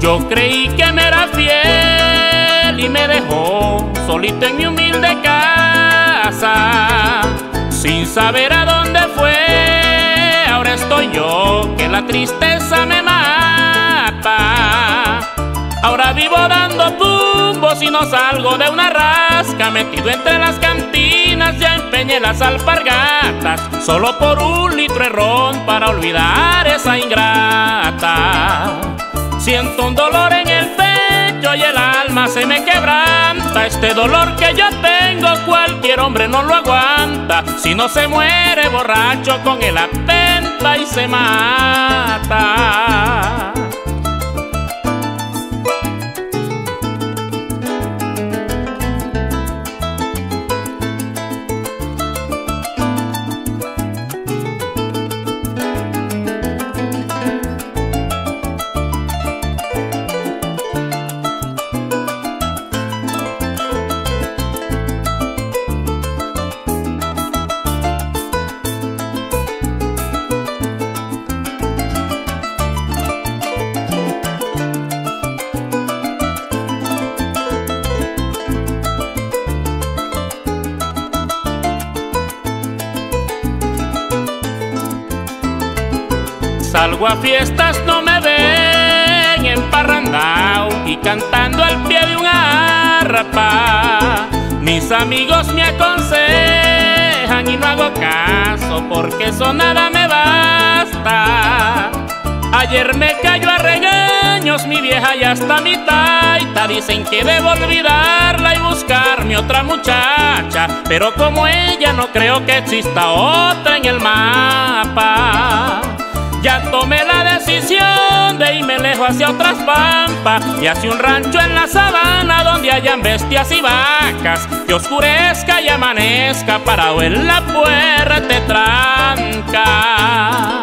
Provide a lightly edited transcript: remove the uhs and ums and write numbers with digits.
Yo creí que me era fiel y me dejó solito en mi humilde casa, sin saber a dónde fue. Ahora estoy yo, que la tristeza me mata. Ahora vivo dando tumbos y no salgo de una rasca, metido entre las cantinas, ya empeñé las alpargatas, solo por 1 litro de ron para olvidar esa ingrata. Siento un dolor en el pecho y el alma se me quebranta. Este dolor que yo tengo cualquier hombre no lo aguanta. Si no se muere borracho con él atenta y se mata. Salgo a fiestas, no me ven emparrandao y cantando al pie de un arpa. Mis amigos me aconsejan y no hago caso porque eso nada me basta. Ayer me cayó a regaños mi vieja y hasta mi taita. Dicen que debo olvidarla y buscarme otra muchacha, pero como ella no creo que exista otra en el mapa. Ya tomé la decisión de irme lejos hacia otras pampas y hacia un rancho en la sabana donde hayan bestias y vacas, que oscurezca y amanezca parado en la puerta tranca.